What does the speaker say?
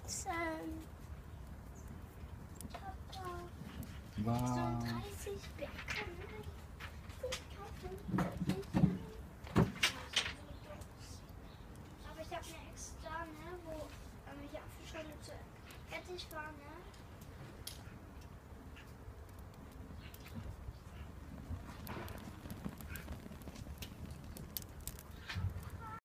Wow. So 30 Bäcker. Aber ich habe mir extra, ne, wo ich Apfelschorle zu fertig war, ne,